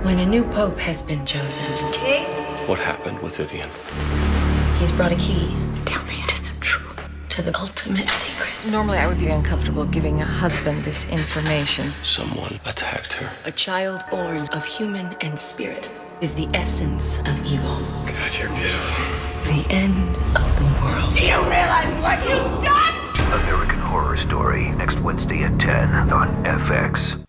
When a new pope has been chosen, What happened with Vivian? he's brought a key. Tell me it isn't true. To the ultimate secret. Normally, I would be uncomfortable giving a husband this information. Someone attacked her. A child born of human and spirit is the essence of evil. God, you're beautiful. The end of the world. Do you realize what you've done? American Horror Story, next Wednesday at 10 on FX.